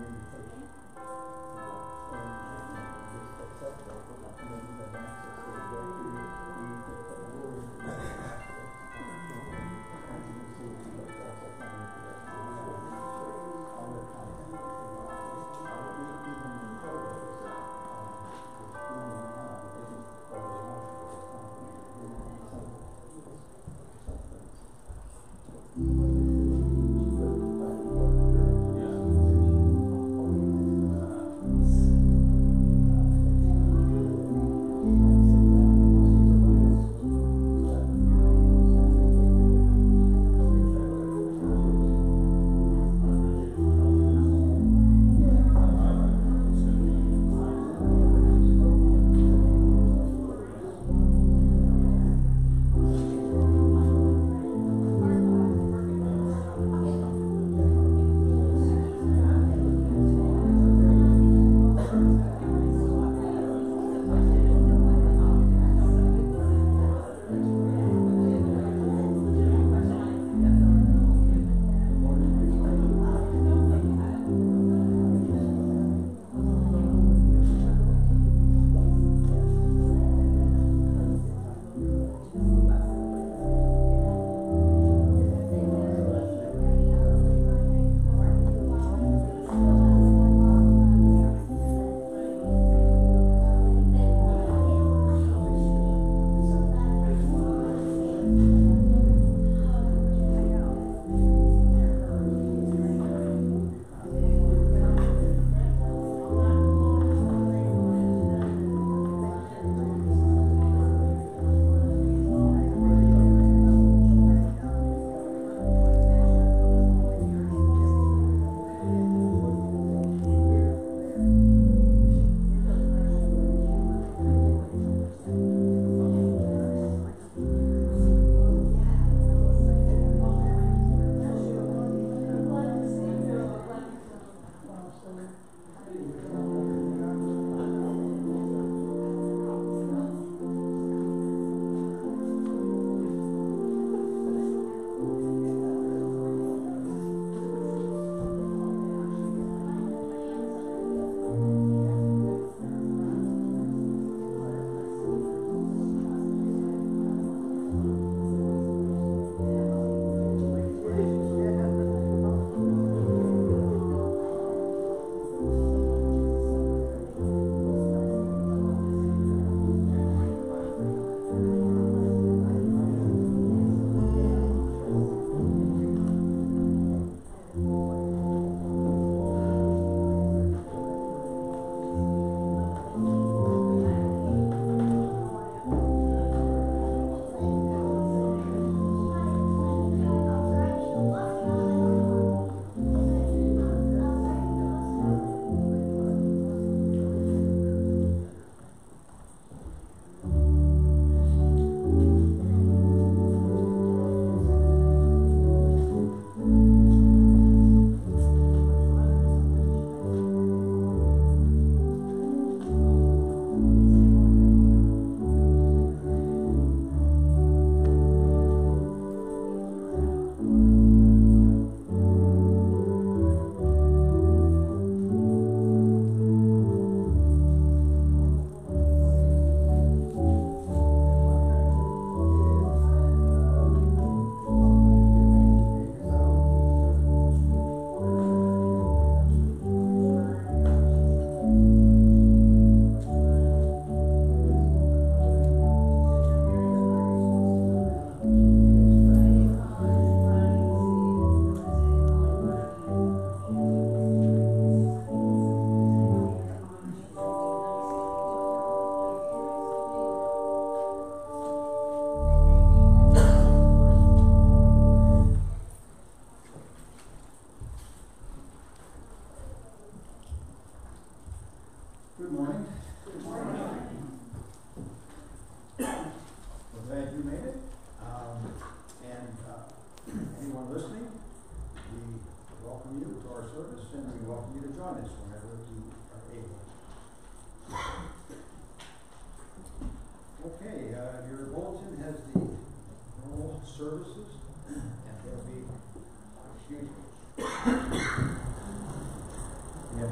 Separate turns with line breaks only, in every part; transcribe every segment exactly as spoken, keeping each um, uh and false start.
have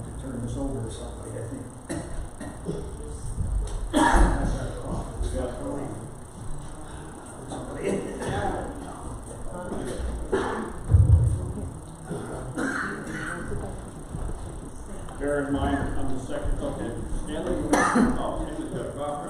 us over or something, I think.
Bear in mind, I'm the second. Okay. Stanley, you oh, Stanley's got a cough.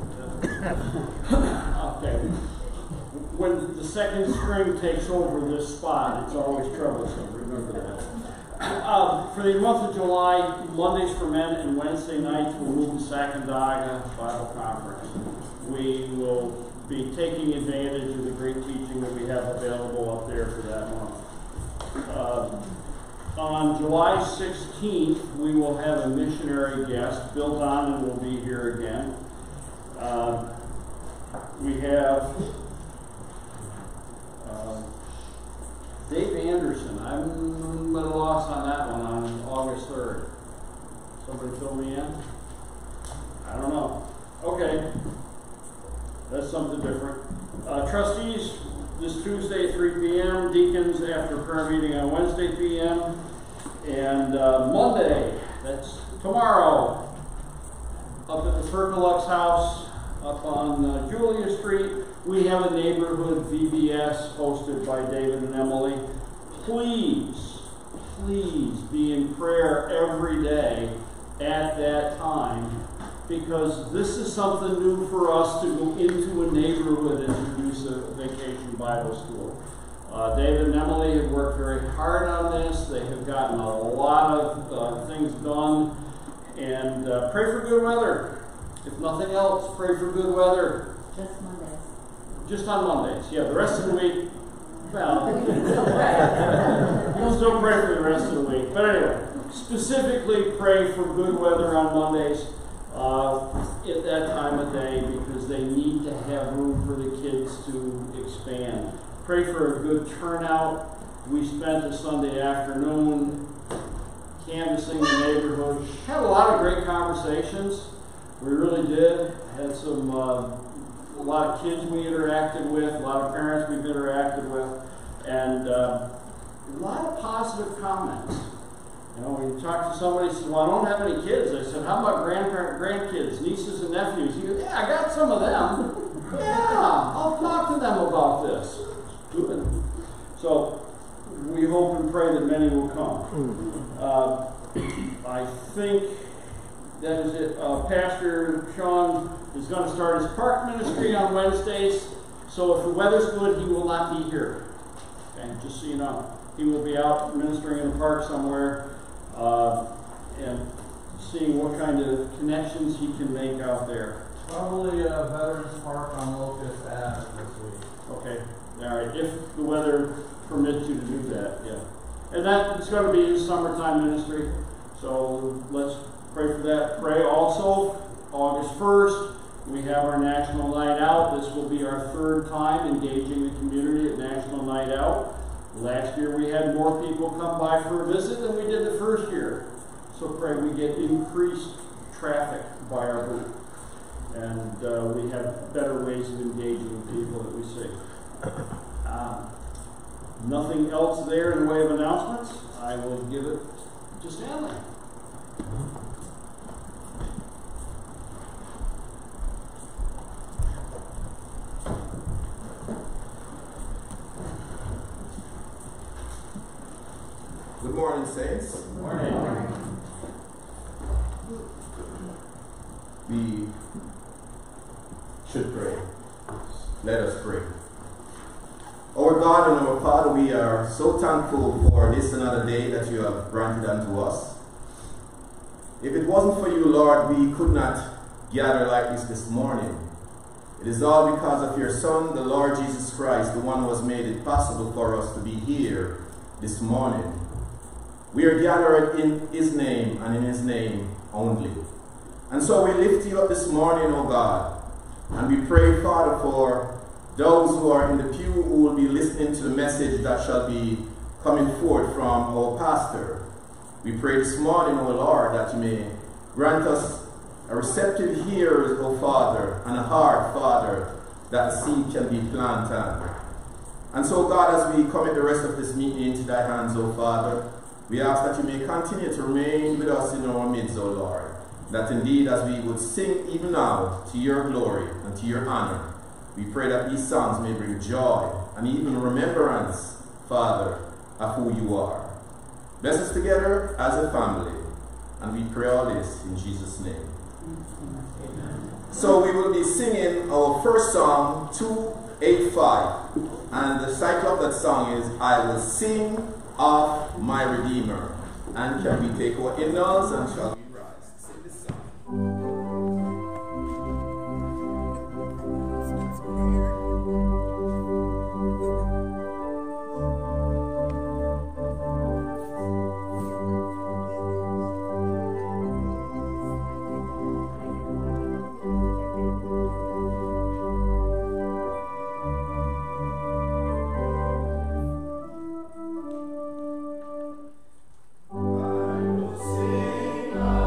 Okay. When the second string takes over this spot, it's always troublesome. Remember that. Uh, for the month of July, Mondays for men and Wednesday nights we'll move to Sacandaga Bible Conference. We will be taking advantage of the great teaching that we have available up there for that month. Uh, on July sixteenth, we will have a missionary guest. Bill Donovan will be here again. Uh, we have uh, Dave Anderson. I'm at a loss on that one on August third. Somebody fill me in? I don't know. Okay. That's something different. Uh, trustees, this Tuesday at three p m Deacons after prayer meeting on Wednesday p m And uh, Monday, that's tomorrow, up at the Fergalux House, up on uh, Julia Street, we have a neighborhood V B S hosted by David and Emily. Please, please be in prayer every day at that time, because this is something new for us to go into a neighborhood and introduce a vacation Bible school. Uh, David and Emily have worked very hard on this. They have gotten a lot of uh, things done. And uh, pray for good weather. If nothing else, pray for good weather.
Just Mondays.
Just on Mondays. Yeah, the rest of the week, well, you'll still pray for the rest of the week. But anyway, specifically pray for good weather on Mondays uh, at that time of day, because they need to have room for the kids to expand. Pray for a good turnout. We spent a Sunday afternoon canvassing the neighborhood. Had a lot of great conversations. We really did. Had some, uh, a lot of kids we interacted with, a lot of parents we've interacted with, and uh, a lot of positive comments. You know, when you talk to somebody, says, well, I don't have any kids. I said, how about grandparent, grandkids, nieces and nephews? He goes, yeah, I got some of them. Yeah, I'll talk to them about this. Good. So we hope and pray that many will come. Uh, I think that is it. Uh, Pastor Sean is going to start his park ministry on Wednesdays. So if the weather's good, he will not be here. Okay, just so you know, he will be out ministering in a park somewhere uh, and seeing what kind of connections he can make out there.
Probably a Veterans Park on Locust Ave this week.
Okay. All right, if the weather permits you to do that, yeah. And that it's going to be his summertime ministry, so let's pray for that. Pray also, August first, we have our National Night Out. This will be our third time engaging the community at National Night Out. Last year we had more people come by for a visit than we did the first year. So pray we get increased traffic by our booth. And uh, we have better ways of engaging people that we see. Uh, nothing else there in the way of announcements. I will give it to Stanley.
Good morning, saints.
Good morning. Good morning.
We should pray. Let us pray. Our God and our Father, we are so thankful for this another day that you have granted unto us. If it wasn't for you, Lord, we could not gather like this this morning. It is all because of your Son, the Lord Jesus Christ, the one who has made it possible for us to be here this morning. We are gathered in his name and in his name only. And so we lift you up this morning, O God, and we pray, Father, for those who are in the pew who will be listening to the message that shall be coming forth from our pastor. We pray this morning, O Lord, that you may grant us a receptive ears, O Father, and a heart, Father, that the seed can be planted. And so, God, as we commit the rest of this meeting into thy hands, O Father, We ask that you may continue to remain with us in our midst, O Lord. That indeed, as we would sing even now to your glory and to your honor, we pray that these songs may bring joy and even remembrance, Father, of who you are. Bless us together as a family, and we pray all this in Jesus' name. Amen. So we will be singing our first song, two eighty-five, and the title of that song is I Will Sing of My Redeemer. And can we take our hymnals and shall we rise to sing this song?
I will sing.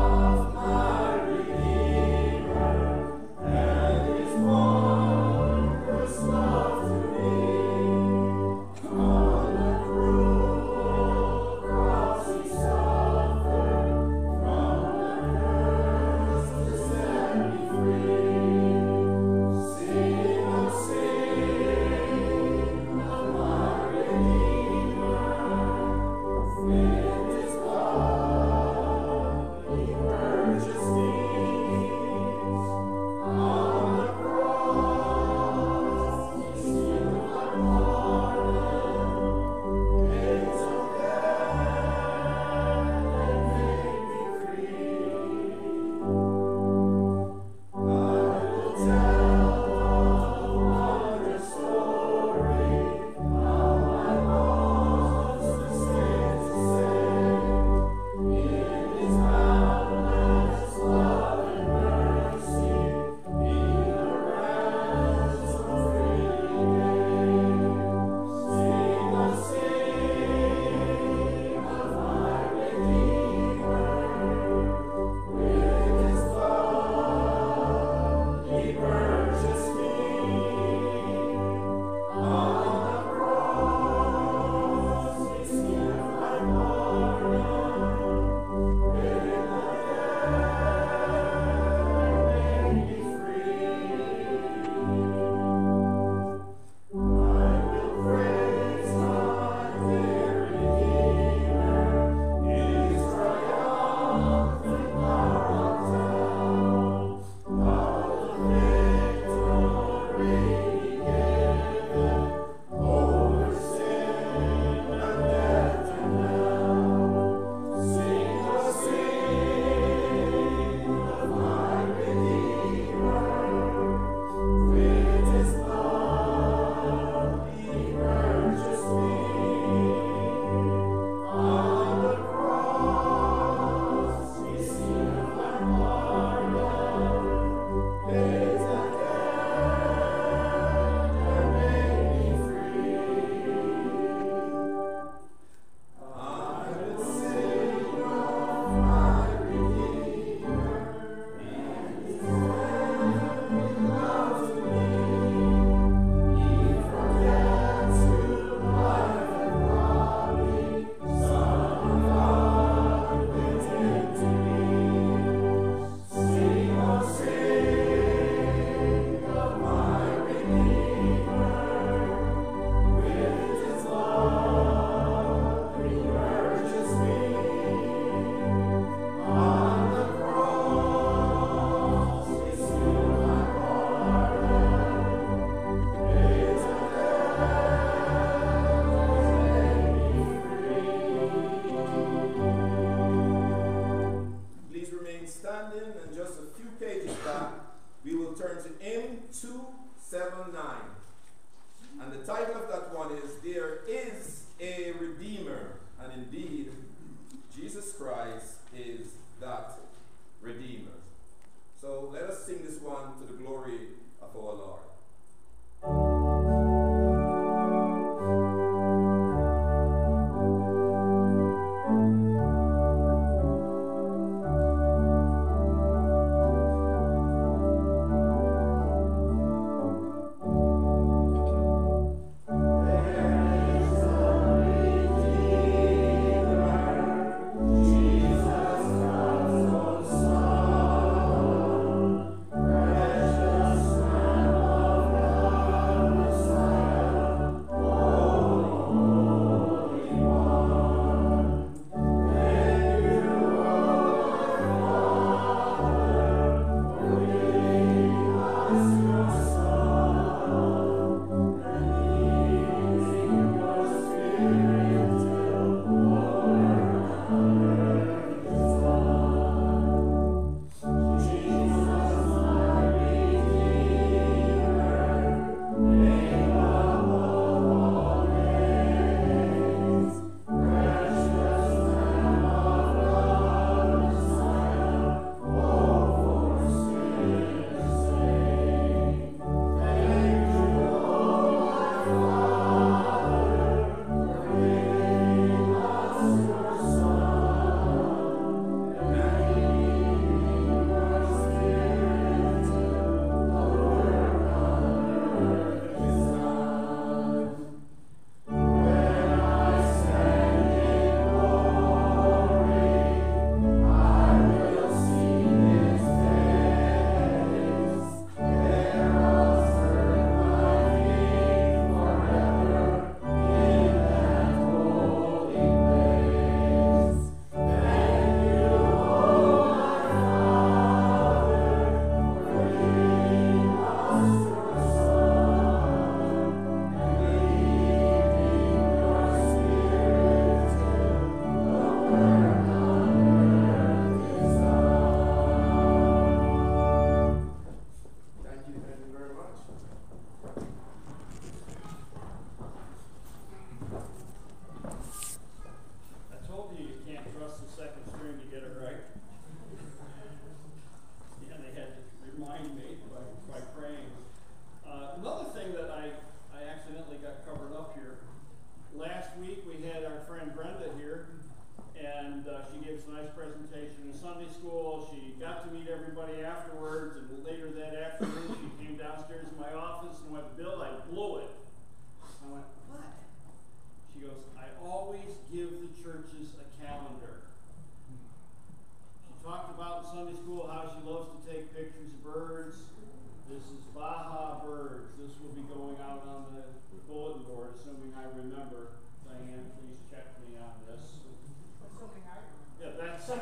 Sunday school. She got to meet everybody afterwards, and later that afternoon she came downstairs in my office and went, Bill, I blew it. I went, what? She goes, I always give the churches a calendar. She talked about in Sunday school how she loves to take pictures of birds. This is Baja birds. This will be going out on the bulletin board, assuming I remember. Diane, please check me on this.
Assuming I remember.
Yeah, that's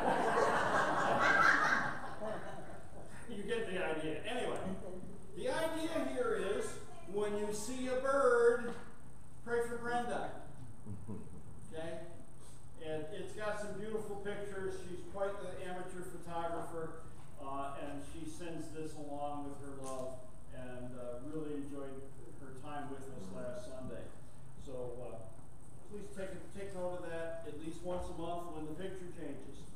you get the idea. Anyway, the idea here is when you see a bird, pray for Brenda. Okay? And it's got some beautiful pictures. She's quite the amateur photographer, uh, and she sends this along with her love, and uh, really enjoyed her time with us last Sunday. So uh, please take, take note of that at least once a month when the picture changes.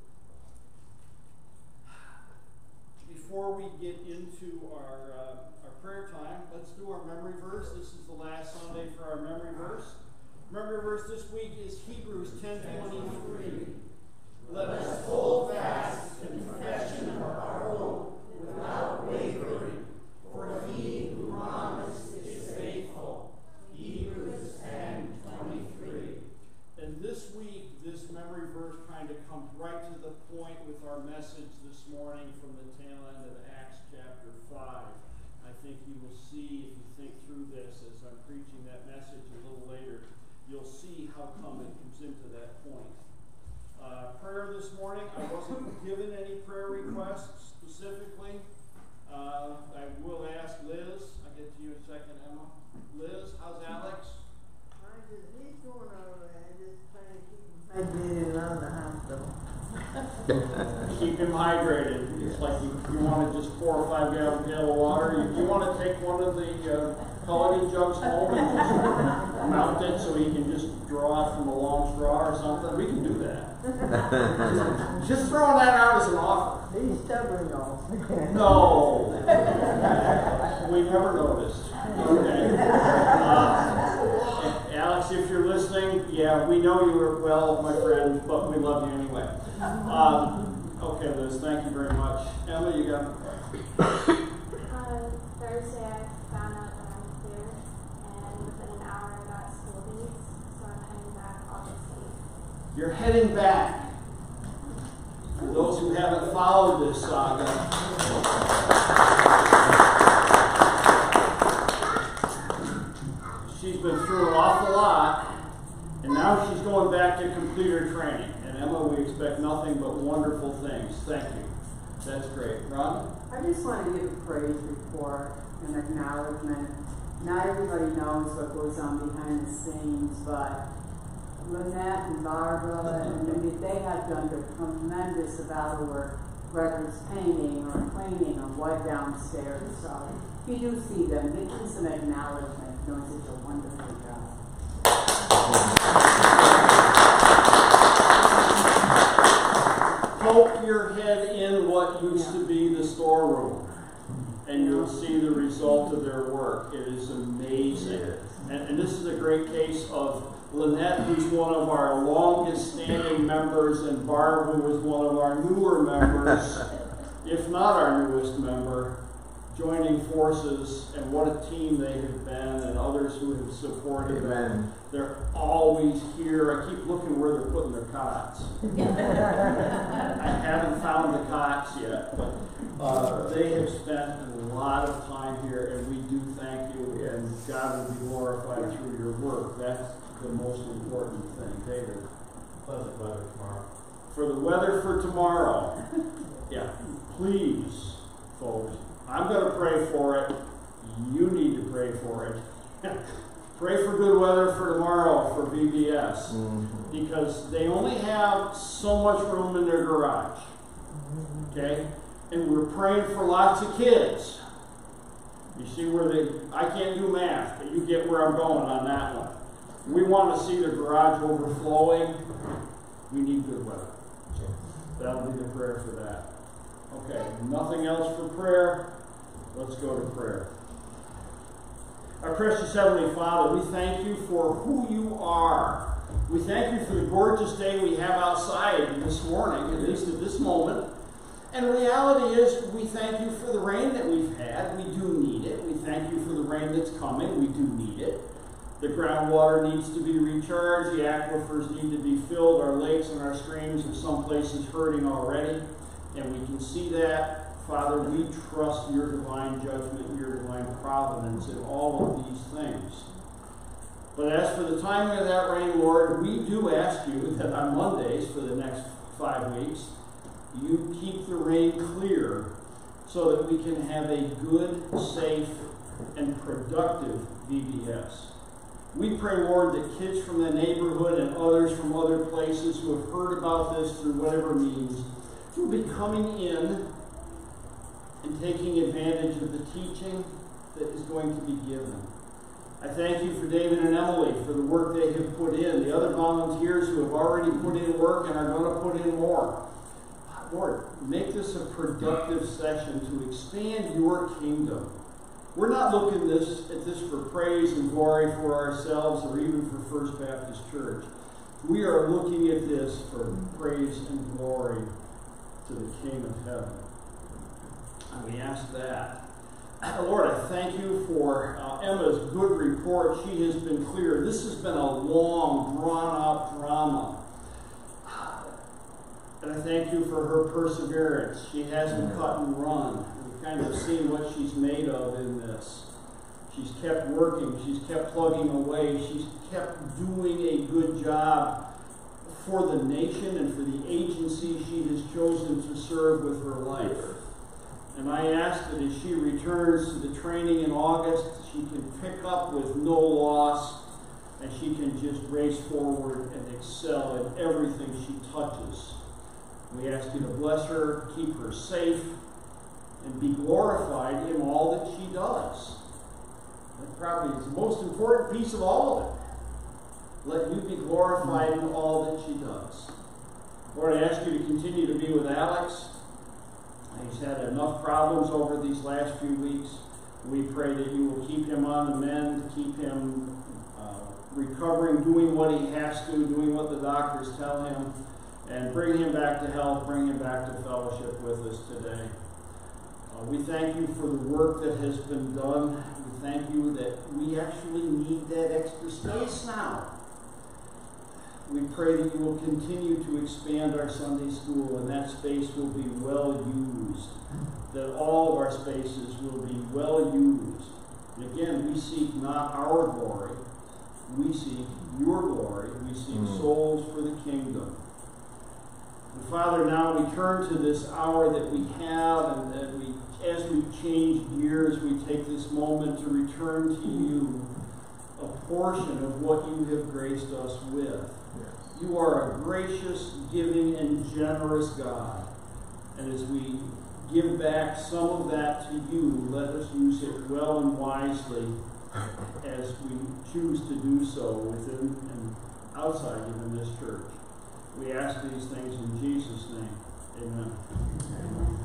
Before we get into our, uh, our prayer time, let's do our memory verse. This is the last Sunday for our memory verse. Memory verse this week is Hebrews ten twenty-three. Let us hold fast the confession of our hope without wavering, for he who promised is faithful. Hebrews ten twenty-three. And this week, this memory verse kind of comes right to the point with our message this morning from the tail end of Acts chapter five. I think you will see, if you think through this as I'm preaching that message a little later, you'll see how come it comes into that point. Uh, prayer this morning, I wasn't given any prayer requests specifically. Uh, I will ask Liz. I'll get to you in a second, Emma. Liz, how's Alex?
He's doing all right. Just trying to keep him hydrated out of the hospital.
Keep him hydrated. It's like you, you want to just pour a five gallon pail of water. You, you want to take one of the uh, Culligan jugs home and just mount it so he can just draw it from a long straw or something. We can do that. just, just throwing that out as an offer.
He's stubborn though.
No. We never noticed. Okay. Uh, Alex, if you're listening, yeah, we know you were well, my friend, but we love you anyway. Um, okay, Liz, thank you very much. Emma, you got a prayer?
On Thursday, I found out that I'm clear, and within an hour, I got school dates, so I'm heading back August eighth.
You're heading back. For those who haven't followed this saga, she's been through an awful lot, and now she's going back to complete her training. And Emma, we expect nothing but wonderful things. Thank you. That's great. Ron?
I just want to give a praise report and acknowledgement. Not everybody knows what goes on behind the scenes, but Lynette and Barbara, and I mean, they have done a tremendous amount of work, whether it's painting or cleaning or what downstairs. So if you do see them, give them some acknowledgement, knowing such a wonderful job.
Poke your head in what used to be the storeroom, and you'll see the result of their work. It is amazing. And, and this is a great case of Lynette, who's one of our longest standing members, and Barb, who was one of our newer members, if not our newest member, joining forces, and what a team they have been, and others who have supported
Amen.
them. They're always here. I keep looking where they're putting their cots. I haven't found the cots yet, but uh, they have spent a lot of time here, and we do thank you, and God will be glorified through your work. That's the most important thing. David?
Pleasant weather tomorrow.
For the weather for tomorrow, yeah, please, folks, I'm going to pray for it. You need to pray for it. Pray for good weather for tomorrow for V B S, mm-hmm. because they only have so much room in their garage. Okay? And we're praying for lots of kids. You see where they, I can't do math, but you get where I'm going on that one. We want to see the garage overflowing. We need good weather. That'll be the prayer for that. Okay, nothing else for prayer. Let's go to prayer. Our precious Heavenly Father, we thank you for who you are. We thank you for the gorgeous day we have outside this morning, at least at this moment. And the reality is, we thank you for the rain that we've had. We do need it. We thank you for the rain that's coming. We do need it. The groundwater needs to be recharged. The aquifers need to be filled. Our lakes and our streams are some places hurting already. And we can see that. Father, we trust your divine judgment, your divine providence in all of these things. But as for the timing of that rain, Lord, we do ask you that on Mondays for the next five weeks, you keep the rain clear so that we can have a good, safe, and productive V B S. We pray, Lord, that kids from the neighborhood and others from other places who have heard about this through whatever means will be coming in and taking advantage of the teaching that is going to be given. I thank you for David and Emily for the work they have put in, the other volunteers who have already put in work and are going to put in more. Lord, make this a productive session to expand your kingdom. We're not looking this, at this for praise and glory for ourselves or even for First Baptist Church. We are looking at this for praise and glory to the King of Heaven. And we ask that. Lord, I thank you for uh, Emma's good report. She has been clear. This has been a long, drawn-out drama. And I thank you for her perseverance. She hasn't cut and run. We've kind of seen what she's made of in this. She's kept working. She's kept plugging away. She's kept doing a good job for the nation and for the agency she has chosen to serve with her life. And I ask that as she returns to the training in August, she can pick up with no loss and she can just race forward and excel in everything she touches. We ask you to bless her, keep her safe, and be glorified in all that she does. That probably is the most important piece of all of it. Let you be glorified in all that she does. Lord, I ask you to continue to be with Alex. He's had enough problems over these last few weeks. We pray that you will keep him on the mend, keep him uh, recovering, doing what he has to, doing what the doctors tell him, and bring him back to health, bring him back to fellowship with us today. Uh, we thank you for the work that has been done. We thank you that we actually need that extra space now. We pray that you will continue to expand our Sunday school and that space will be well used, that all of our spaces will be well used. And again, we seek not our glory, we seek your glory, we seek mm. souls for the kingdom. And Father, now we turn to this hour that we have, and that we, as we change gears, we take this moment to return to you a portion of what you have graced us with. Yes. You are a gracious, giving, and generous God. And as we give back some of that to you, let us use it well and wisely as we choose to do so within and outside even this church. We ask these things in Jesus' name. Amen. Amen.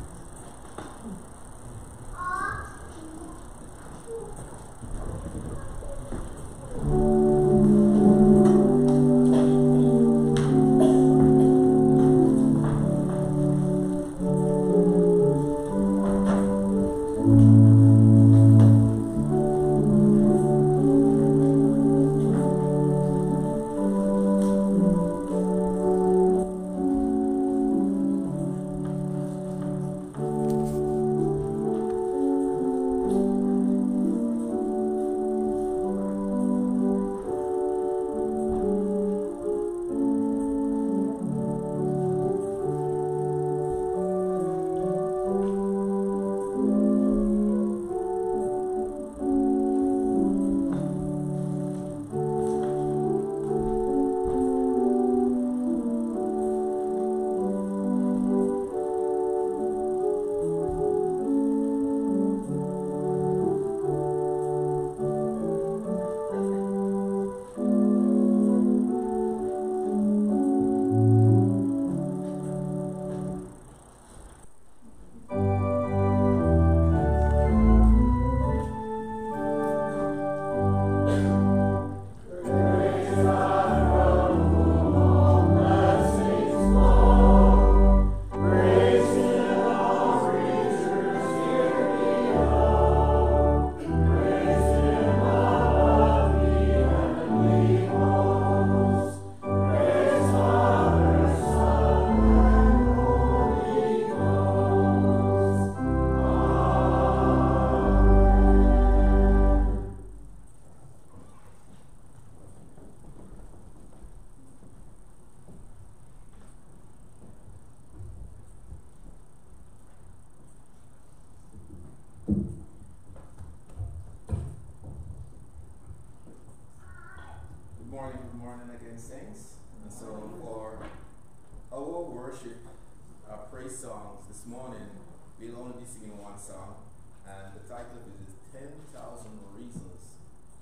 saints. And so for our worship, our praise songs this morning, we'll only be singing one song, and the title of it is ten thousand Reasons.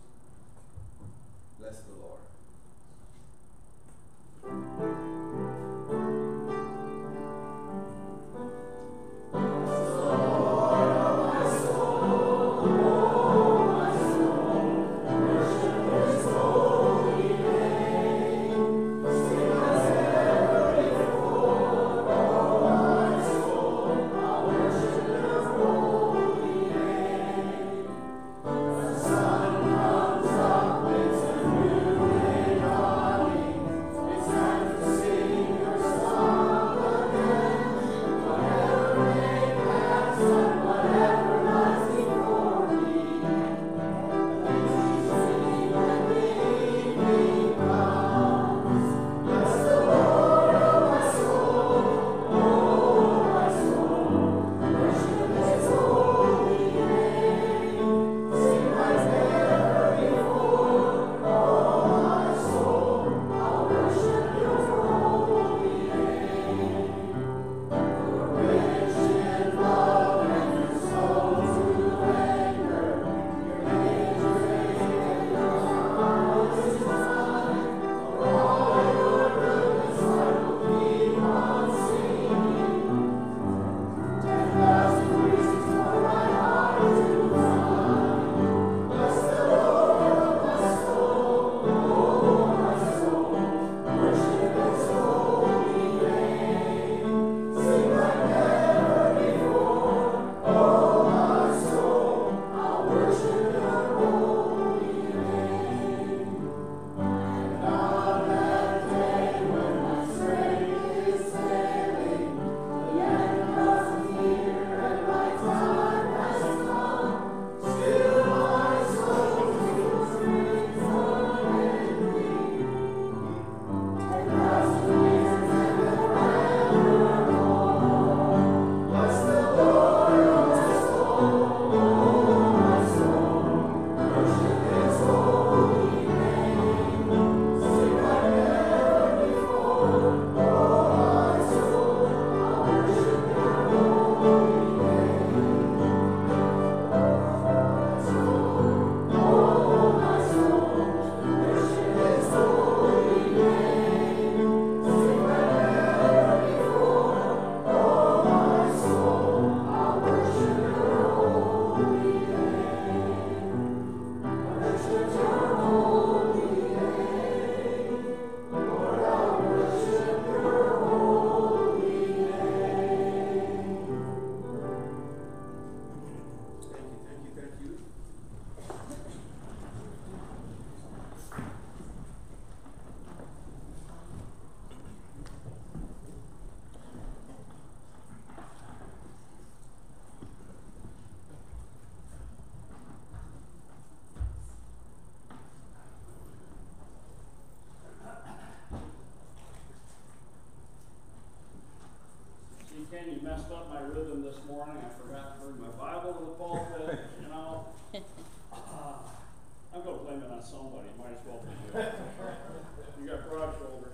Bless the Lord.
Kenny messed up my rhythm this morning. I forgot to bring my Bible to the pulpit, you know. Uh, I'm going to blame it on somebody. Might as well be you. You got broad shoulders.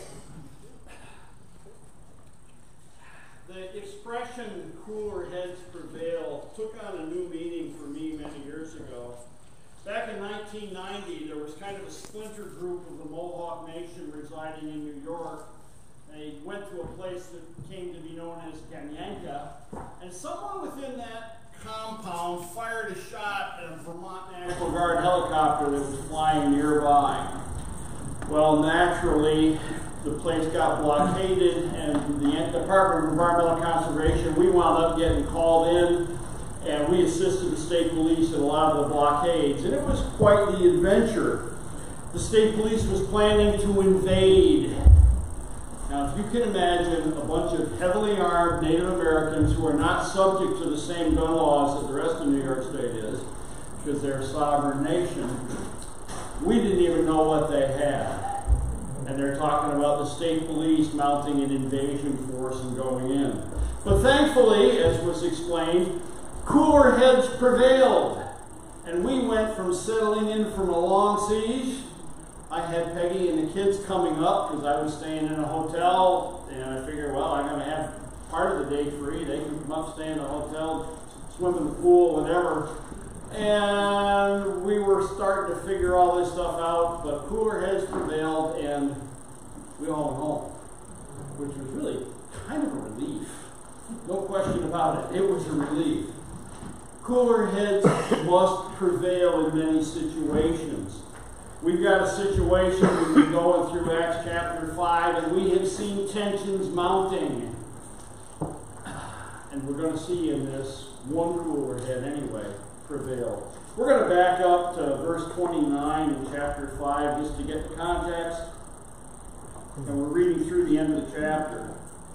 The expression "cooler heads prevail" took on a new meaning for me many years ago. Back in nineteen ninety, there was kind of a splinter group of the Mohawk Nation residing in New York. They went to a place that came to be known as Ganyanka, and someone within that compound fired a shot at a Vermont National Guard helicopter that was flying nearby. Well, naturally, the place got blockaded, and the Department of Environmental Conservation, we wound up getting called in, and we assisted the state police in a lot of the blockades, and it was quite the adventure. The state police was planning to invade. Now, if you can imagine a bunch of heavily armed Native Americans who are not subject to the same gun laws that the rest of New York State is, because they're a sovereign nation, we didn't even know what they had. And they're talking about the state police mounting an invasion force and going in. But thankfully, as was explained, cooler heads prevailed. And we went from settling in from a long siege I had Peggy and the kids coming up because I was staying in a hotel, and I figured, well, I'm going to have part of the day free. They can come up, stay in the hotel, swim in the pool, whatever. And we were starting to figure all this stuff out, but cooler heads prevailed, and we all went home, which was really kind of a relief. No question about it. It was a relief. Cooler heads must prevail in many situations. We've got a situation we've been going through Acts chapter five, and we have seen tensions mounting. And we're going to see in this one cooler head anyway prevail. We're going to back up to verse twenty-nine in chapter five just to get the context. And we're reading through the end of the chapter.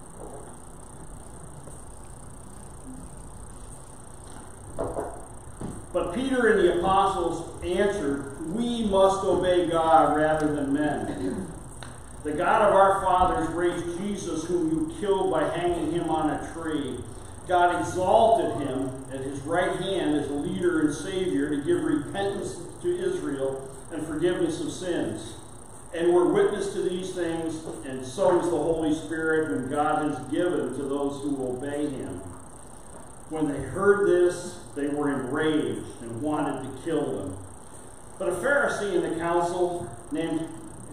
But Peter and the apostles answered, "We must obey God rather than men. The God of our fathers raised Jesus, whom you killed by hanging him on a tree. God exalted him at his right hand as a leader and Savior to give repentance to Israel and forgiveness of sins. And we're witness to these things, and so is the Holy Spirit, whom God has given to those who obey him." When they heard this, they were enraged and wanted to kill them. But a Pharisee in the council named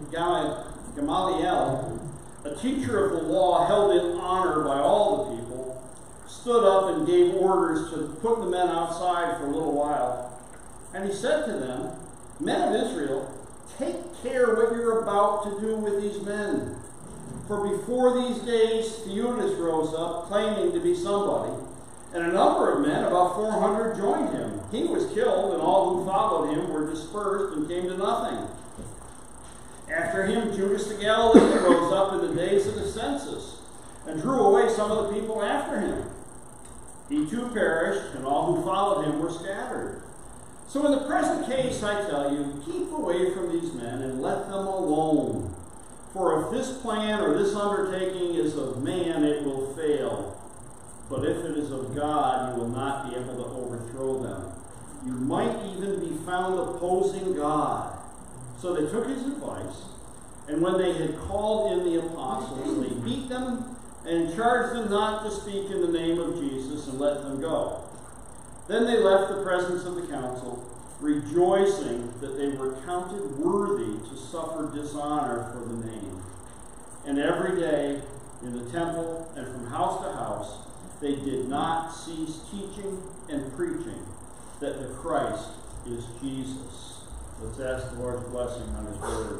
Gamaliel, a teacher of the law held in honor by all the people, stood up and gave orders to put the men outside for a little while. And he said to them, "Men of Israel, take care what you're about to do with these men. For before these days, Theudas rose up, claiming to be somebody, and a number of men, about four hundred, joined him. He was killed, and all who followed him were dispersed and came to nothing. After him, Judas the Galilean rose up in the days of the census, and drew away some of the people after him. He too perished, and all who followed him were scattered. So in the present case, I tell you, keep away from these men, and let them alone. For if this plan or this undertaking is of man, it will fail. But if it is of God, you will not be able to overthrow them. You might even be found opposing God." So they took his advice, and when they had called in the apostles, they beat them and charged them not to speak in the name of Jesus, and let them go. Then they left the presence of the council, rejoicing that they were counted worthy to suffer dishonor for the name. And every day in the temple and from house to house, they did not cease teaching and preaching that the Christ is Jesus. Let's ask the Lord's blessing on his word.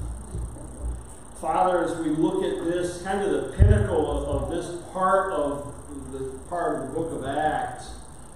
Father, as we look at this, kind of the pinnacle of, of this part of the part of the book of Acts,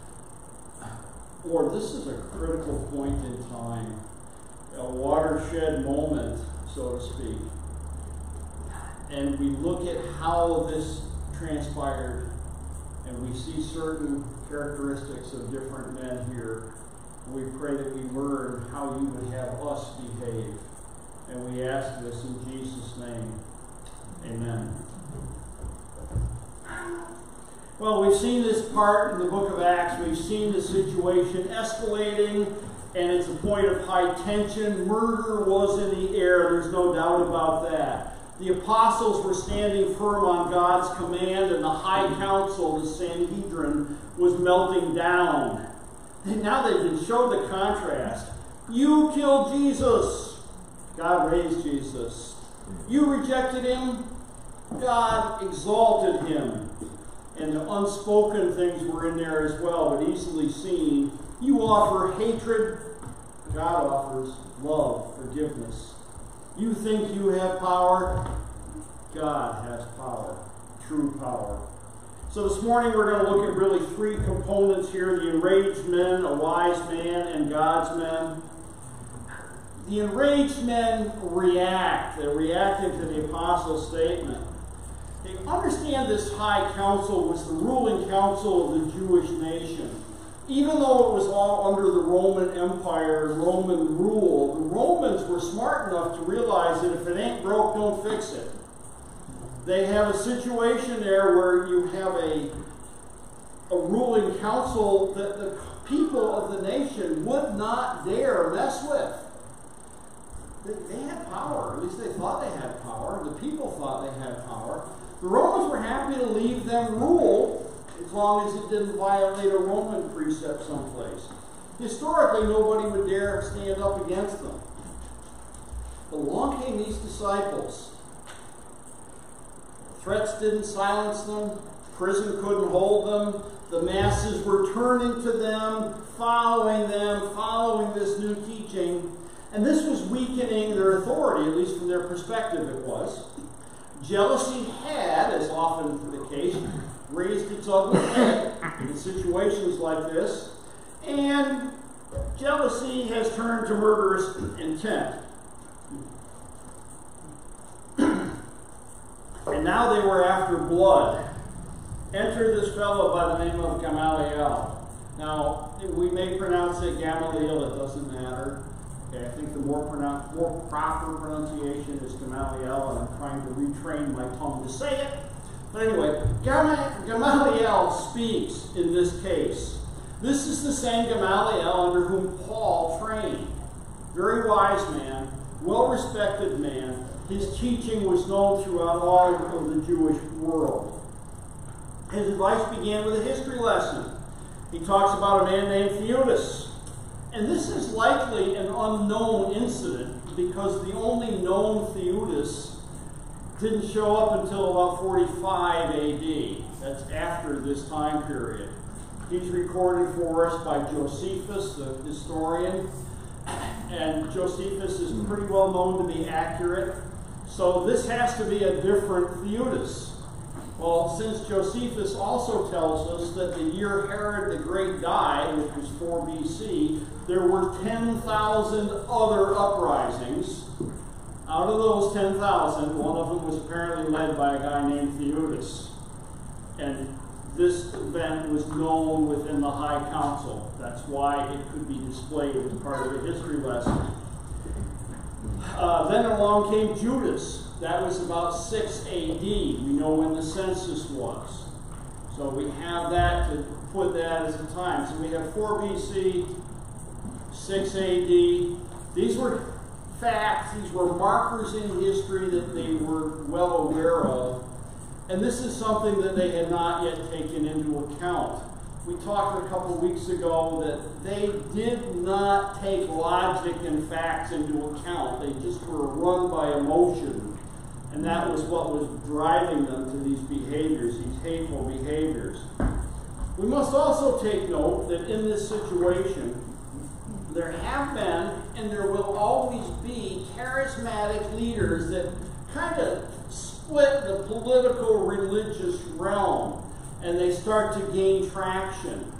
Lord, this is a critical point in time, a watershed moment, so to speak. And we look at how this transpired, and we see certain characteristics of different men here. We pray that we learn how you would have us behave. And we ask this in Jesus' name. Amen. Well, we've seen this part in the book of Acts. We've seen the situation escalating, and it's a point of high tension. Murder was in the air. There's no doubt about that. The apostles were standing firm on God's command, and the high council, the Sanhedrin, was melting down. And now they've been shown the contrast. You killed Jesus. God raised Jesus. You rejected him. God exalted him. And the unspoken things were in there as well, but easily seen. You offer hatred. God offers love, forgiveness. You think you have power. God has power, true power. So this morning we're going to look at really three components here: the enraged men, a wise man, and God's men. The enraged men react. They're reacting to the apostles' statement. They understand this high council was the ruling council of the Jewish nation. Even though it was all under the Roman Empire, Roman rule, the Romans were smart enough to realize that if it ain't broke, don't fix it. They have a situation there where you have a, a ruling council that the people of the nation would not dare mess with. they, they had power. At least they thought they had power. The people thought they had power. The Romans were happy to leave them rule as long as it didn't violate a Roman precept someplace. Historically, nobody would dare stand up against them. But along came these disciples. Threats didn't silence them. Prison couldn't hold them. The masses were turning to them, following them, following this new teaching. And this was weakening their authority, at least from their perspective it was. Jealousy had, as often the case, raised its ugly head in situations like this. And jealousy has turned to murderous intent. And now they were after blood. Enter this fellow by the name of Gamaliel. Now, we may pronounce it Gamaliel, it doesn't matter. Okay, I think the more, pronoun more proper pronunciation is Gamaliel, and I'm trying to retrain my tongue to say it. But anyway, Gamaliel speaks in this case. This is the same Gamaliel under whom Paul trained. Very wise man, well-respected man. His teaching was known throughout all of the Jewish world. His advice began with a history lesson. He talks about a man named Theudas. And this is likely an unknown incident because the only known Theudas didn't show up until about forty-five A D. That's after this time period. He's recorded for us by Josephus, the historian. And Josephus is pretty well known to be accurate. So this has to be a different Theudas. Well, since Josephus also tells us that the year Herod the Great died, which was four B C, there were ten thousand other uprisings. Out of those ten thousand, one of them was apparently led by a guy named Theudas. And this event was known within the High Council. That's why it could be displayed as part of a history lesson. Uh, then along came Judas. That was about six A D. We know when the census was. So we have that to put that as a time. So we have four B C, six A D. These were facts. These were markers in history that they were well aware of. And this is something that they had not yet taken into account. We talked a couple weeks ago that they did not take logic and facts into account. They just were run by emotion. And that was what was driving them to these behaviors, these hateful behaviors. We must also take note that in this situation, there have been and there will always be charismatic leaders that kind of split the political religious realm, and they start to gain traction.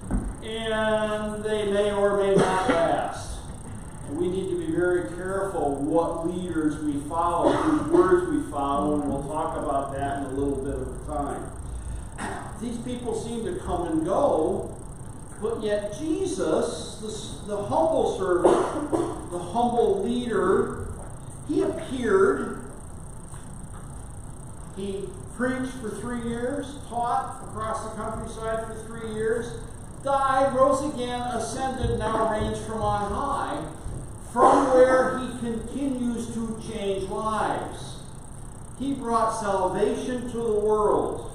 And they may or may not last. And we need to be very careful what leaders we follow, whose words we follow, and we'll talk about that in a little bit of time. These people seem to come and go, but yet Jesus, the, the humble servant, the humble leader, he appeared. He preached for three years, taught across the countryside for three years, died, rose again, ascended, now reigns from on high, from where he continues to change lives. He brought salvation to the world,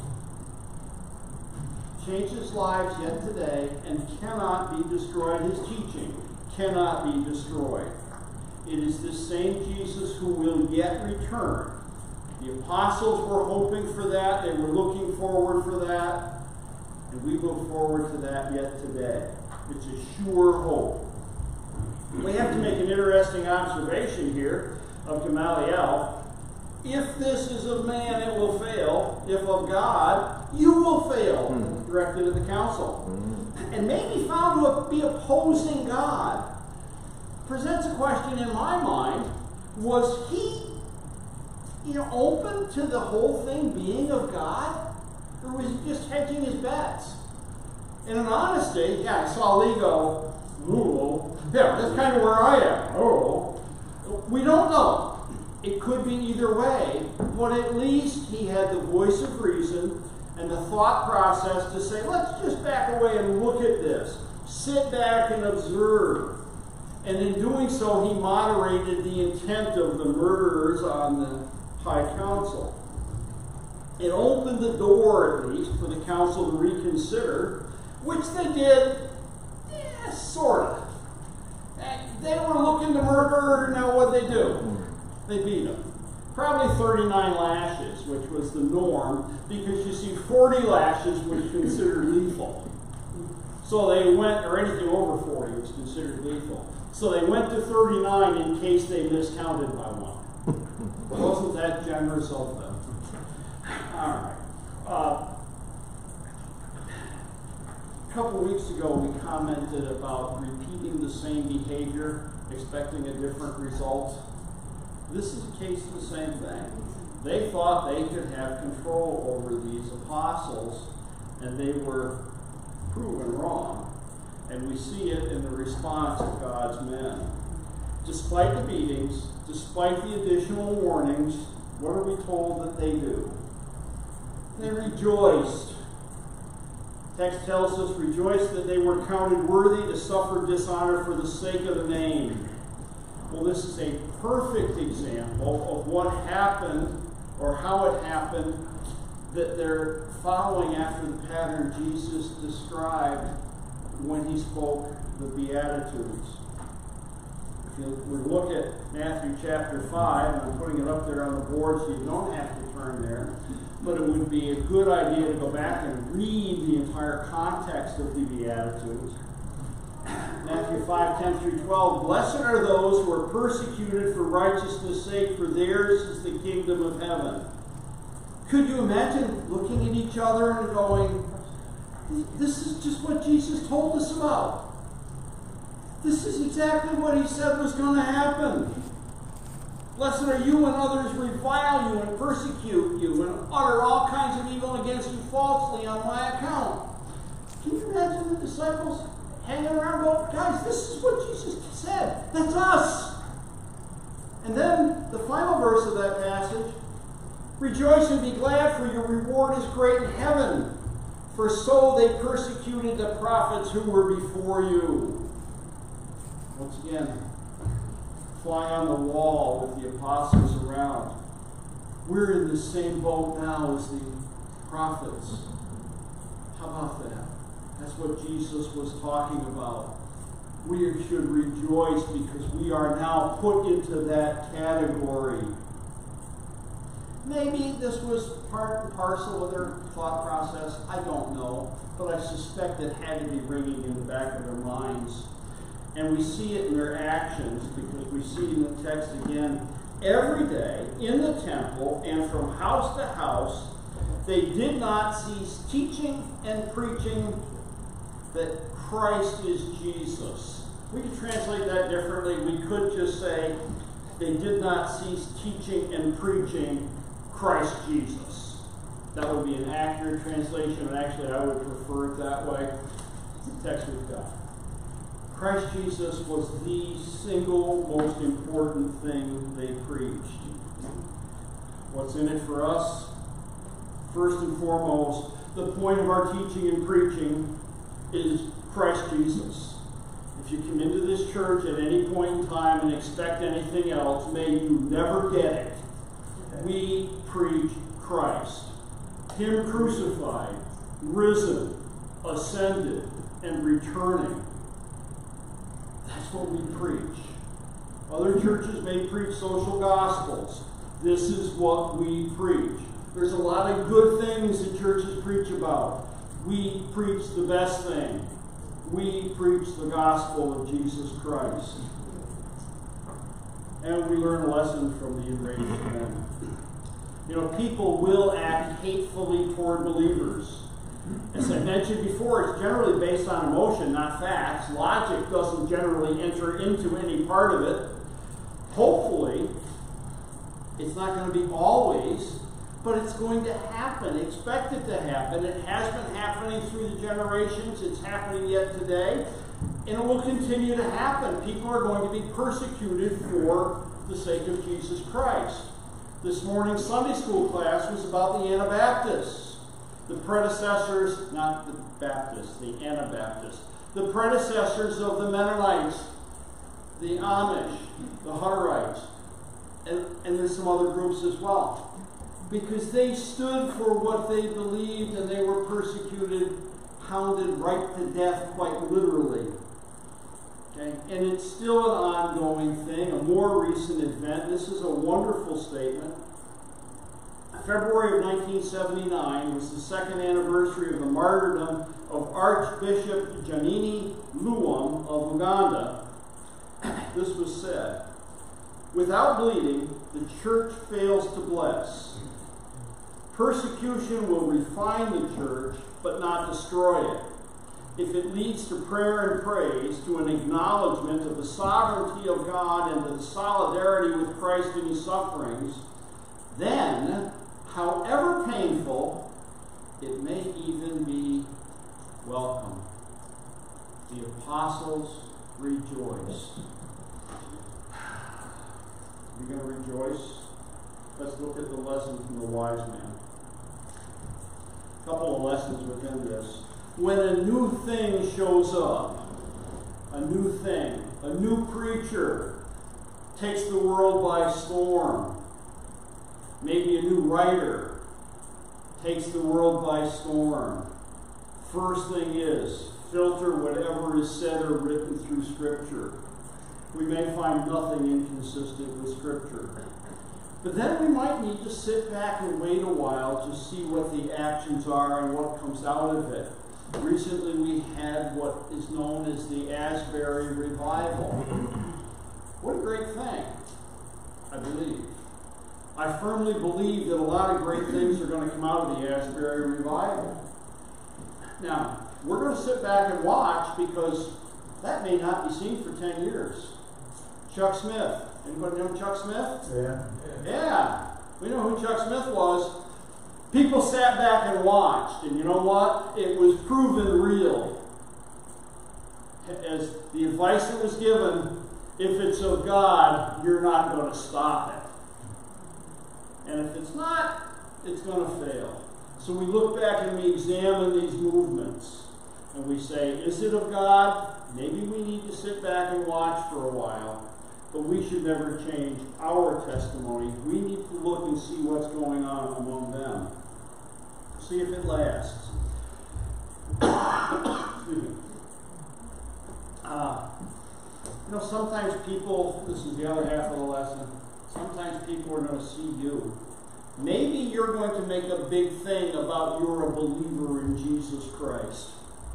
changes lives yet today, and cannot be destroyed. His teaching cannot be destroyed. It is this same Jesus who will yet return. The apostles were hoping for that. They were looking forward for that. And we look forward to that yet today. It's a sure hope. We have to make an interesting observation here of Gamaliel. If this is of man, it will fail. If of God, you will fail. Mm. Directed at the council. Mm. And maybe found to be opposing God. Presents a question in my mind. Was he you know, open to the whole thing being of God? Or was he just hedging his bets? And in honesty, yeah, I saw Lee go, ooh, yeah, that's kind of where I am. Oh, we don't know. It could be either way, but at least he had the voice of reason and the thought process to say, let's just back away and look at this. Sit back and observe. And in doing so, he moderated the intent of the murderers on the High Council. It opened the door, at least, for the council to reconsider, which they did, eh, sort of. They were looking to murder, now what'd they do? They beat him. Probably thirty-nine lashes, which was the norm, because you see, forty lashes was considered lethal. So they went, or anything over forty was considered lethal. So they went to thirty-nine in case they miscounted by one. Wasn't that generous of them? All right. Uh, a couple weeks ago, we commented about repeating the same behavior, expecting a different result. This is a case of the same thing. They thought they could have control over these apostles, and they were proven wrong. And we see it in the response of God's men. Despite the beatings, despite the additional warnings, what are we told that they do? They rejoiced. Text tells us, rejoiced that they were counted worthy to suffer dishonor for the sake of the name. Well, this is a perfect example of what happened, or how it happened, that they're following after the pattern Jesus described when he spoke the Beatitudes. If you we look at Matthew chapter five, and I'm putting it up there on the board so you don't have to turn there, but it would be a good idea to go back and read the entire context of the Beatitudes. Matthew five, ten through twelve, blessed are those who are persecuted for righteousness' sake, for theirs is the kingdom of heaven. Could you imagine looking at each other and going, this is just what Jesus told us about. This is exactly what he said was going to happen. Blessed are you when others revile you and persecute you and utter all kinds of evil against you falsely on my account. Can you imagine the disciples hanging around going, guys, this is what Jesus said. That's us. And then the final verse of that passage, rejoice and be glad, for your reward is great in heaven. For so they persecuted the prophets who were before you. Once again, fly on the wall with the apostles around. We're in the same boat now as the prophets. How about that? That's what Jesus was talking about. We should rejoice because we are now put into that category. Maybe this was part and parcel of their thought process. I don't know. But I suspect it had to be ringing in the back of their minds. And we see it in their actions because we see in the text again, every day in the temple and from house to house, they did not cease teaching and preaching that Christ is Jesus. We could translate that differently. We could just say they did not cease teaching and preaching Christ Jesus. That would be an accurate translation, and actually I would prefer it that way. It's the text we've got. Christ Jesus was the single most important thing they preached. What's in it for us? First and foremost, the point of our teaching and preaching is Christ Jesus. If you come into this church at any point in time and expect anything else, may you never get it. We preach Christ. Him crucified, risen, ascended, and returning. That's what we preach. Other churches may preach social gospels. This is what we preach. There's a lot of good things that churches preach about. We preach the best thing. We preach the gospel of Jesus Christ. And we learn a lesson from the enraged men. You know, people will act hatefully toward believers. As I mentioned before, it's generally based on emotion, not facts. Logic doesn't generally enter into any part of it. Hopefully, it's not going to be always, but it's going to happen. Expect it to happen. It has been happening through the generations. It's happening yet today. And it will continue to happen. People are going to be persecuted for the sake of Jesus Christ. This morning's Sunday school class was about the Anabaptists. The predecessors, not the Baptists, the Anabaptists. The predecessors of the Mennonites. the Amish, the Hutterites, and, and there's some other groups as well. Because they stood for what they believed, and they were persecuted, hounded right to death, quite literally. Okay? And it's still an ongoing thing, a more recent event. This is a wonderful statement. February of nineteen seventy-nine was the second anniversary of the martyrdom of Archbishop Janini Luwum of Uganda. This was said, "Without bleeding, the church fails to bless. Persecution will refine the church, but not destroy it. If it leads to prayer and praise, to an acknowledgement of the sovereignty of God and to the solidarity with Christ in his sufferings, then, however painful, it may even be welcome. The apostles rejoiced." You're going to rejoice? Let's look at the lesson from the wise man. A couple of lessons within this. When a new thing shows up, a new thing, a new preacher takes the world by storm, maybe a new writer takes the world by storm, first thing is, filter whatever is said or written through Scripture. We may find nothing inconsistent with Scripture. But then we might need to sit back and wait a while to see what the actions are and what comes out of it. Recently we had what is known as the Asbury Revival. What a great thing, I believe. I firmly believe that a lot of great things are going to come out of the Asbury Revival. Now, we're going to sit back and watch because that may not be seen for ten years. Chuck Smith. Anybody know Chuck Smith?
Yeah.
Yeah. We know who Chuck Smith was. People sat back and watched, and you know what? It was proven real. As the advice that was given, if it's of God, you're not going to stop it. And if it's not, it's going to fail. So we look back and we examine these movements, and we say, is it of God? Maybe we need to sit back and watch for a while. But we should never change our testimony. We need to look and see what's going on among them. See if it lasts. Excuse me. Uh, you know, sometimes people, this is the other half of the lesson, sometimes people are going to see you. Maybe you're going to make a big thing about you're a believer in Jesus Christ.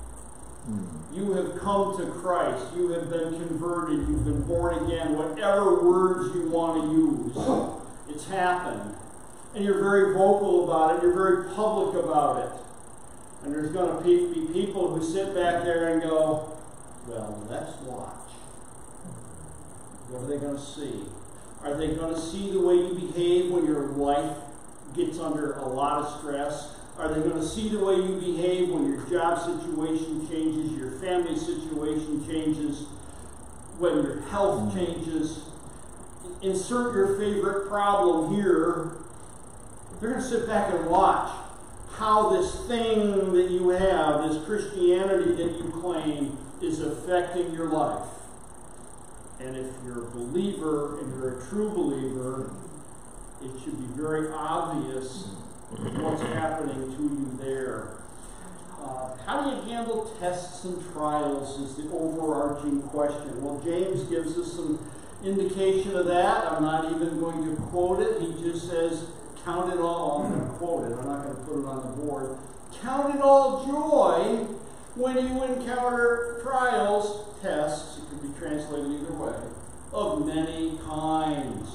You have come to Christ. You have been converted. You've been born again. Whatever words you want to use, it's happened. And you're very vocal about it. You're very public about it. And there's going to be people who sit back there and go, well, let's watch. What are they going to see? Are they going to see the way you behave when your life gets under a lot of stress? Are they going to see the way you behave when your job situation changes, your family situation changes, when your health changes? Insert your favorite problem here. They're going to sit back and watch how this thing that you have, this Christianity that you claim, is affecting your life. And if you're a believer and you're a true believer, it should be very obvious what's happening to you there. Uh, how do you handle tests and trials is the overarching question. Well, James gives us some indication of that. I'm not even going to quote it. He just says, count it all. I'm going to quote it. I'm not going to put it on the board. Count it all joy when you encounter trials, tests, it could be translated either way, of many kinds.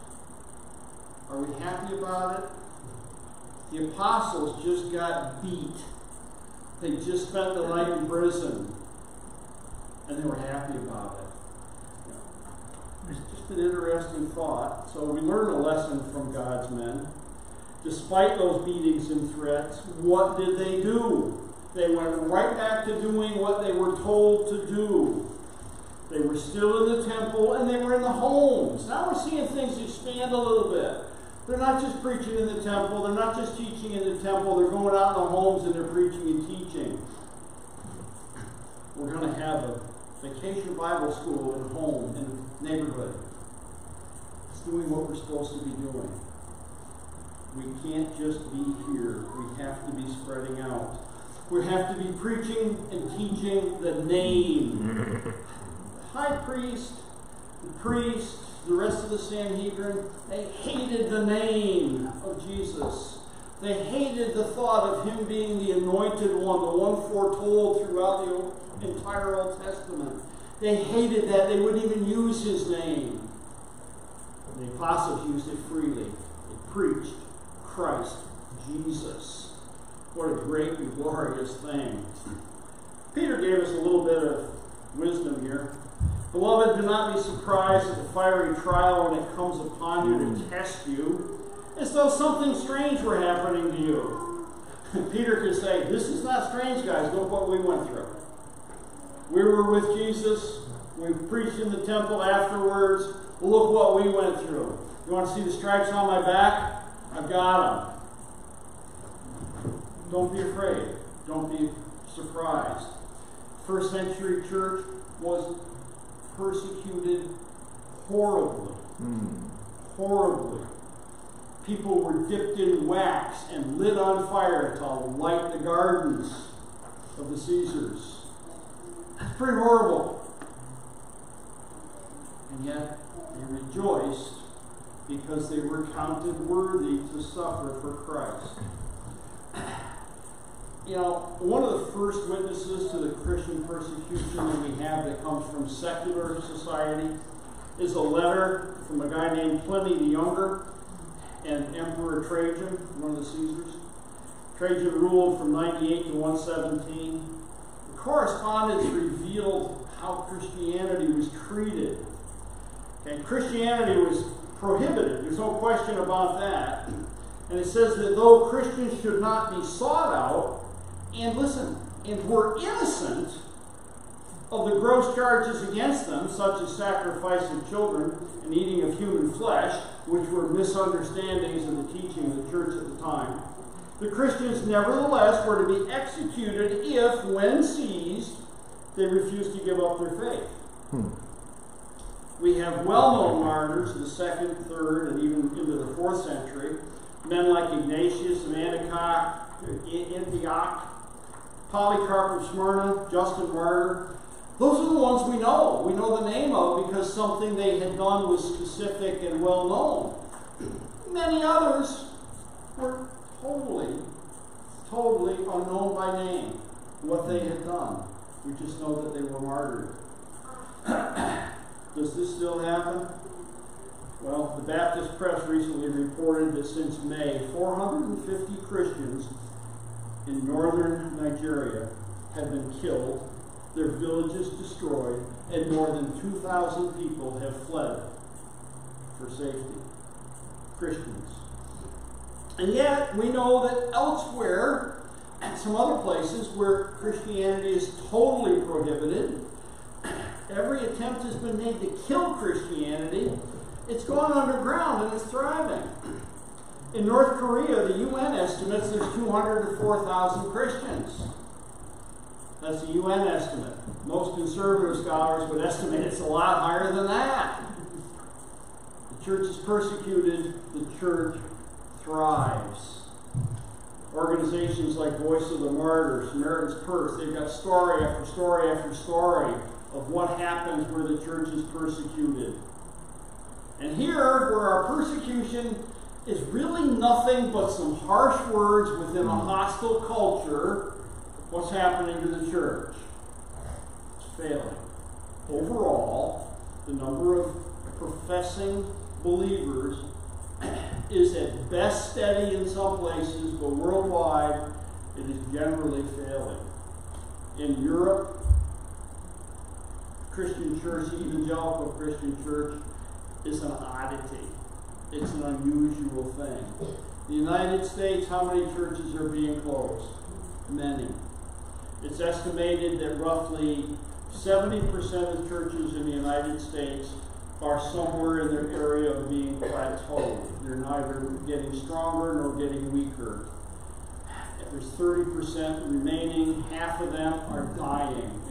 Are we happy about it? The apostles just got beat. They just spent the night in prison. And they were happy about it. It's just an interesting thought. So we learn a lesson from God's men. Despite those beatings and threats, what did they do? They went right back to doing what they were told to do. They were still in the temple and they were in the homes. Now we're seeing things expand a little bit. They're not just preaching in the temple. They're not just teaching in the temple. They're going out in the homes and they're preaching and teaching. We're going to have a Vacation Bible School at home, in the neighborhood. It's doing what we're supposed to be doing. We can't just be here. We have to be spreading out. We have to be preaching and teaching the name. The high priest, the priest, the rest of the Sanhedrin, they hated the name of Jesus. They hated the thought of him being the anointed one, the one foretold throughout the entire Old Testament. They hated that. They wouldn't even use his name. The apostles used it freely. They preached Christ Jesus. What a great and glorious thing. Peter gave us a little bit of wisdom here. Beloved, do not be surprised at the fiery trial when it comes upon you to test you, as though something strange were happening to you. Peter could say, this is not strange, guys. Look what we went through. We were with Jesus. We preached in the temple afterwards. Look what we went through. You want to see the stripes on my back? I've got them. Don't be afraid. Don't be surprised. First century church was persecuted horribly. Mm. Horribly. People were dipped in wax and lit on fire to light the gardens of the Caesars. It's pretty horrible. And yet they rejoiced because they were counted worthy to suffer for Christ. You know, one of the first witnesses to the Christian persecution that we have that comes from secular society is a letter from a guy named Pliny the Younger and Emperor Trajan, one of the Caesars. Trajan ruled from ninety-eight to one seventeen. The correspondence revealed how Christianity was treated. And Christianity was prohibited. There's no question about that. And it says that though Christians should not be sought out, and listen, and were innocent of the gross charges against them, such as sacrifice of children and eating of human flesh, which were misunderstandings of the teaching of the church at the time, the Christians nevertheless were to be executed if, when seized, they refused to give up their faith. Hmm. We have well-known martyrs in the second, third, and even into the fourth century. Men like Ignatius of Antioch, Antioch, Polycarp of Smyrna, Justin Martyr. Those are the ones we know. We know the name of because something they had done was specific and well known. Many others were totally, totally unknown by name, what they had done. We just know that they were martyred. Does this still happen? Well, the Baptist Press recently reported that since May, four hundred fifty Christians in northern Nigeria have been killed, their villages destroyed, and more than two thousand people have fled for safety. Christians. And yet, we know that elsewhere, and some other places where Christianity is totally prohibited, every attempt has been made to kill Christianity. It's gone underground and it's thriving. In North Korea, the U N estimates there's two hundred to four thousand Christians. That's the U N estimate. Most conservative scholars would estimate it's a lot higher than that. The church is persecuted, the church thrives. Organizations like Voice of the Martyrs, Samaritan's Purse, they've got story after story after story of what happens where the church is persecuted. And here, where our persecution is really nothing but some harsh words within a hostile culture, what's happening to the church? It's failing. Overall, the number of professing believers is at best steady in some places, but worldwide, it is generally failing. In Europe, Christian church, evangelical Christian church, is an oddity. It's an unusual thing. The United States, how many churches are being closed? Many. It's estimated that roughly seventy percent of churches in the United States are somewhere in their area of being plateaued. They're neither getting stronger nor getting weaker. There's thirty percent remaining. Half of them are dying in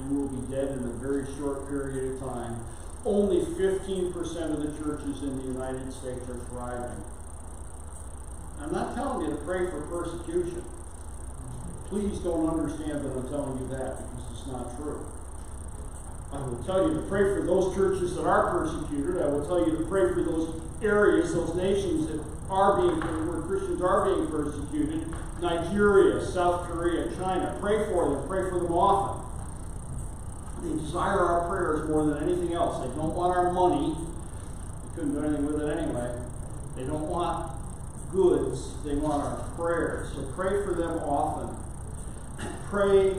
who will be dead in a very short period of time. Only fifteen percent of the churches in the United States are thriving. I'm not telling you to pray for persecution. Please don't understand that I'm telling you that, because it's not true. I will tell you to pray for those churches that are persecuted. I will tell you to pray for those areas, those nations that are being, where Christians are being persecuted. Nigeria, South Korea, China. Pray for them. Pray for them often. They desire our prayers more than anything else. They don't want our money. They couldn't do anything with it anyway. They don't want goods. They want our prayers. So pray for them often. Pray,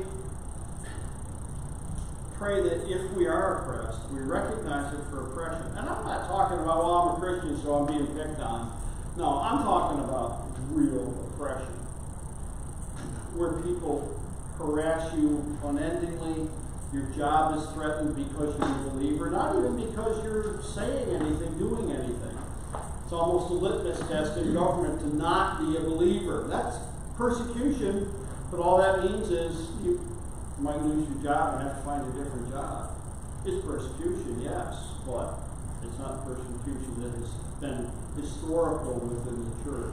pray that if we are oppressed, we recognize it for oppression. And I'm not talking about, well, I'm a Christian, so I'm being picked on. No, I'm talking about real oppression, where people harass you unendingly. Your job is threatened because you're a believer, not even because you're saying anything, doing anything. It's almost a litmus test in government to not be a believer. That's persecution, but all that means is you might lose your job and have to find a different job. It's persecution, yes, but it's not persecution that has been historical within the church.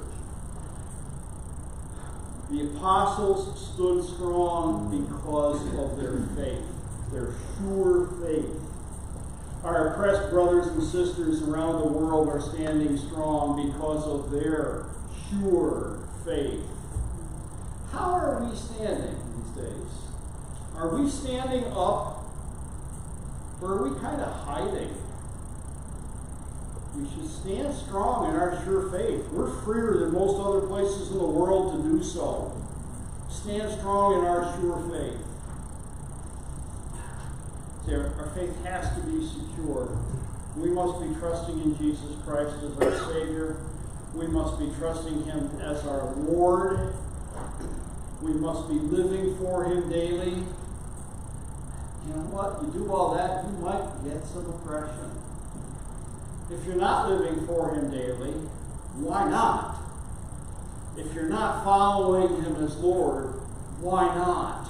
The apostles stood strong because of their faith, their sure faith. Our oppressed brothers and sisters around the world are standing strong because of their sure faith. How are we standing these days? Are we standing up, or are we kind of hiding? We should stand strong in our sure faith. We're freer than most other places in the world to do so. Stand strong in our sure faith. Our faith has to be secure. We must be trusting in Jesus Christ as our Savior. We must be trusting Him as our Lord. We must be living for Him daily. You know what? You do all that, you might get some oppression. If you're not living for Him daily, why not? If you're not following Him as Lord, why not?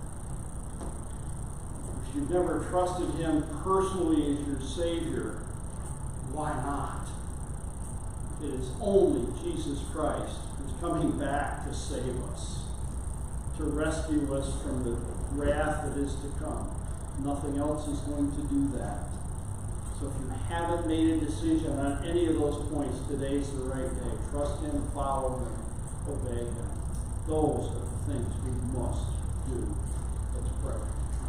If you've never trusted Him personally as your Savior, why not? It is only Jesus Christ who's coming back to save us, to rescue us from the wrath that is to come. Nothing else is going to do that. So if you haven't made a decision on any of those points, today's the right day. Trust Him, follow Him, obey Him. Those are the things we must do. Let's pray.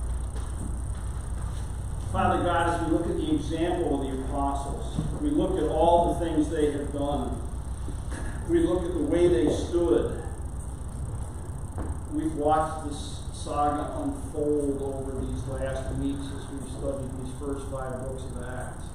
Father God, as we look at the example of the apostles, we look at all the things they have done. We look at the way they stood. We've watched this saga unfold over these last weeks as we've studied these first five books of Acts.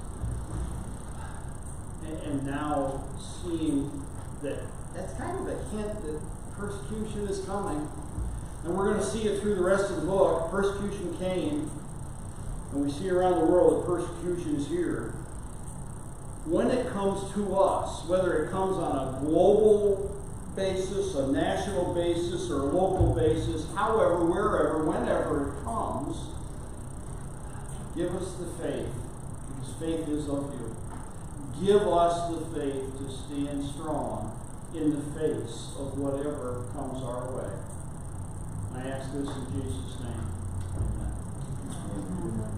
And, and now seeing that that's kind of a hint that persecution is coming. And we're going to see it through the rest of the book. Persecution came, and we see around the world that persecution is here. When it comes to us, whether it comes on a global basis, a national basis, or a local basis, however, wherever, whenever it comes, give us the faith, because faith is of you. Give us the faith to stand strong in the face of whatever comes our way. I ask this in Jesus' name. Amen. Amen.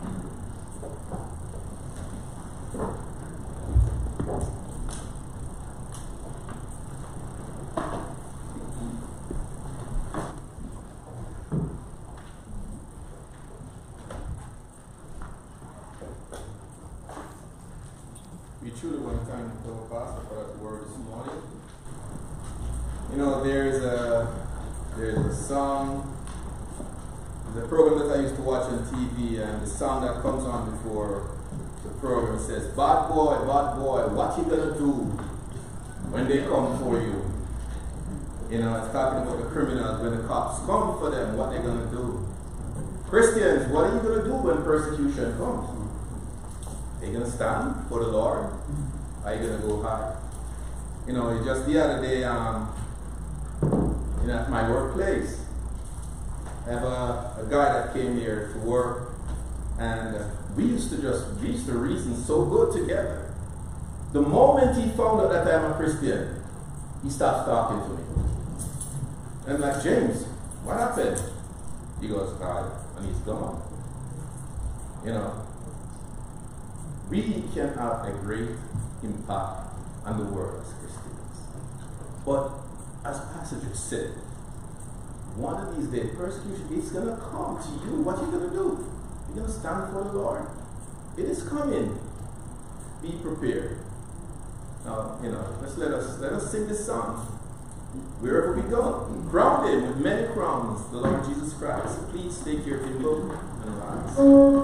We truly want to thank the pastor for that word this morning. You know, there's a there's a song, the program that I used to watch on T V, and the song that comes on before the program says, "Bad boy, bad boy, what you gonna do when they come for you?" You know, it's talking about the criminals when the cops come for them, what they're gonna do. Christians, what are you gonna do when persecution comes? Are you going to stand for the Lord? Are you going to go hide? You know, just the other day, um, you know, at my workplace, I have a, a guy that came here to work, and uh, we used to just, we used to reason so good together. The moment he found out that I'm a Christian, he stopped talking to me. And I'm like, James, what happened? He goes, God, and he's gone. You know, we can have a great impact on the world as Christians. But as Pastor just said, one of these days, persecution is going to come to you. What are you going to do? You're going to stand for the Lord. It is coming. Be prepared. Now, you know, let's let us let us sing this song. Wherever we go, crowned him with many crowns, the Lord Jesus Christ. Please take your hymnal and rise.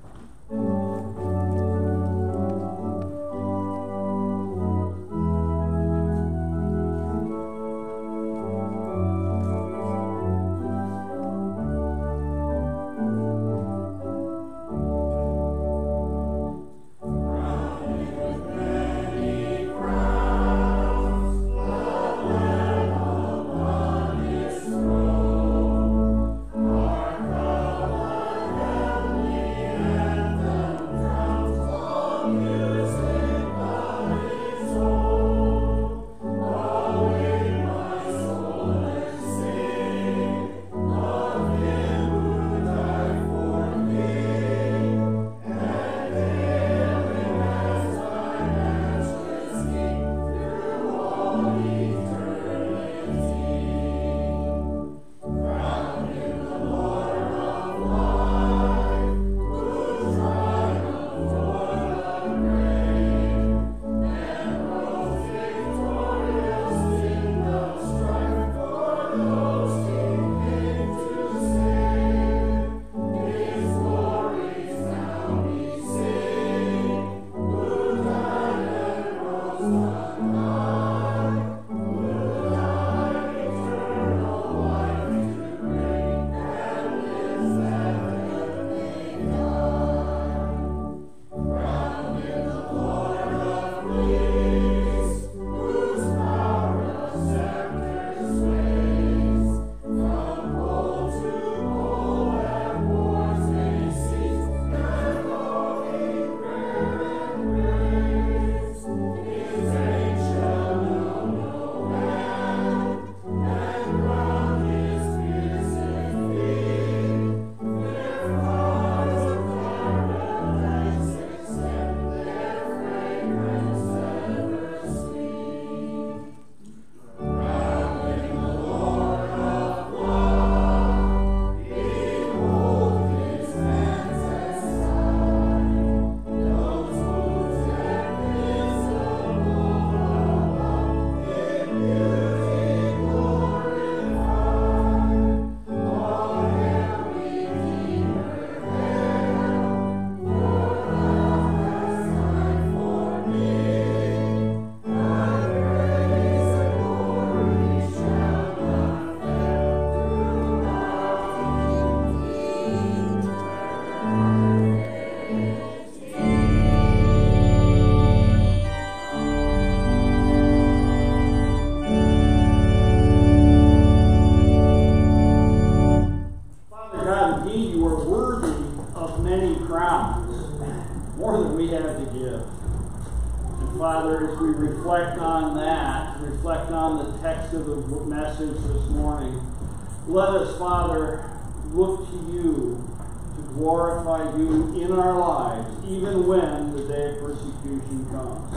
Father, as we reflect on that, reflect on the text of the message this morning, let us, Father, look to you to glorify you in our lives, even when the day of persecution comes.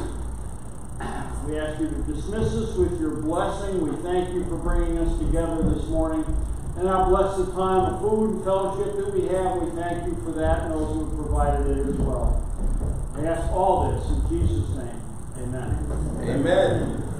We ask you to dismiss us with your blessing. We thank you for bringing us together this morning. And now bless the time of food and fellowship that we have. We thank you for that and those who have provided it as well. I ask all this in Jesus' name. Amen.
Amen.